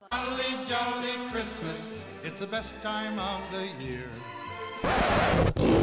Holly jolly Christmas, it's the best time of the year.